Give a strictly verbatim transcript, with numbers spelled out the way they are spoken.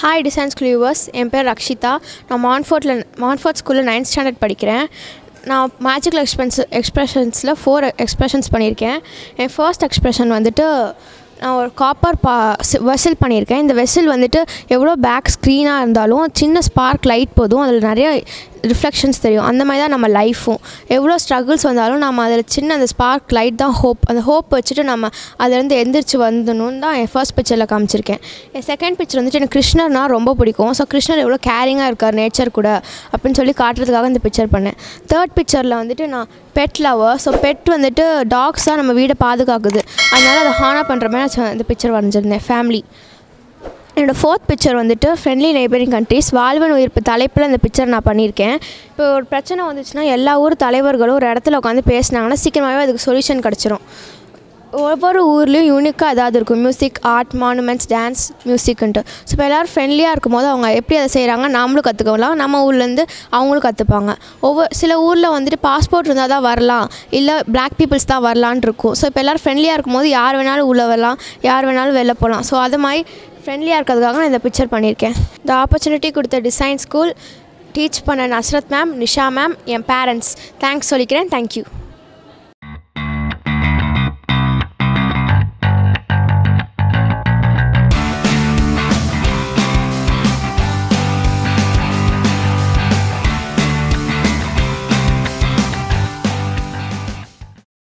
Hi Design School viewers, என் பேர் ரக்ஷிதா. நான் மான்ஃபோர்ட்ல மான்ஃபோர்ட் ஸ்கூலில் நைன்த் ஸ்டாண்டர்ட் படிக்கிறேன். நான் மேஜிக்கல் எக்ஸ்பென்ஸ் எக்ஸ்பிரஷன்ஸில் ஃபோர் எக்ஸ்பிரஷன்ஸ் பண்ணியிருக்கேன். என் ஃபர்ஸ்ட் எக்ஸ்பிரஷன் வந்துட்டு நான் ஒரு காப்பர் பா வெசில் பண்ணியிருக்கேன். இந்த வெசில் வந்துட்டு எவ்வளோ பேக் ஸ்க்ரீனாக இருந்தாலும் சின்ன ஸ்பார்க் லைட் போதும், அதில் நிறைய ரிஃப்ளெக்ஷன்ஸ் தெரியும். அந்த மாதிரி தான் நம்ம லைஃப்பும். எவ்வளோ ஸ்ட்ரகிள்ஸ் வந்தாலும் நம்ம அதில் சின்ன அந்த ஸ்பார்க் லைட் தான் ஹோப். அந்த ஹோப் வச்சுட்டு நம்ம அதிலேருந்து எந்திரிச்சு வந்துடணுன்னு தான் என் ஃபர்ஸ்ட் பிக்சரில் காமிச்சிருக்கேன். என் செகண்ட் பிக்சர் வந்துட்டு எனக்கு கிருஷ்ணர்னால் ரொம்ப பிடிக்கும். ஸோ கிருஷ்ணர் எவ்வளோ கேரிங்காக இருக்கார் நேச்சர் கூட அப்படின்னு சொல்லி காட்டுறதுக்காக இந்த பிக்சர் பண்ணேன். தேர்ட் பிக்சரில் வந்துட்டு நான் பெட் லவர். ஸோ பெட் வந்துட்டு டாக்ஸ் தான் நம்ம வீடை பாதுகாக்குது, அதனால் அதை ஹானர் பண்ணுற மாதிரி நான் இந்த பிக்சர் வரைஞ்சிருந்தேன். ஃபேமிலி. என்னோடய ஃபோர்த் பிக்சர் வந்துட்டு ஃப்ரெண்ட்லி நெய்பரிங் கண்ட்ரிஸ் வாழ்வன் உயிர்ப்பு தலைப்பில் இந்த பிக்சர் நான் பண்ணியிருக்கேன். இப்போ ஒரு பிரச்சனை வந்துச்சுன்னா எல்லா ஊர் தலைவர்களும் ஒரு இடத்துல உட்காந்து பேசினாங்கன்னா சீக்கிரமாகவே அதுக்கு சொல்யூஷன் கிடச்சிரும். ஒவ்வொரு ஊர்லேயும் யூனிக்காக ஏதாவது இருக்கும். மியூசிக், ஆர்ட், மானுமெண்ட்ஸ், டான்ஸ், மியூசிக்ன்ட்டு. ஸோ இப்போ எல்லோரும் ஃப்ரெண்ட்லியாக இருக்கும் போது அவங்க எப்படி அதை செய்கிறாங்க நாமளும் கற்றுக்கலாம், நம்ம ஊர்லேருந்து அவங்களும் கற்றுப்பாங்க. ஒவ்வொரு சில ஊரில் வந்துட்டு பாஸ்போர்ட் இருந்தால் தான் வரலாம், இல்லை பிளாக் பீப்புள்ஸ் தான் வரலான் இருக்கும். ஸோ இப்போ எல்லோரும் ஃப்ரெண்ட்லியாக இருக்கும் போது யார் வேணாலும் உள்ளே வரலாம், யார் வேணாலும் வெளில போகலாம். ஸோ அது மாதிரி ஃப்ரெண்ட்லியாக இருக்கிறதுக்காக நான் இந்த பிக்சர் பண்ணியிருக்கேன். இந்த ஆப்பர்ச்சுனிட்டி கொடுத்த டிசைன் ஸ்கூல், டீச் பண்ண நஸ்ரத் மேம், நிஷா மேம், என் பேரண்ட்ஸ் தேங்க்ஸ் சொல்லிக்கிறேன். தேங்க்யூ.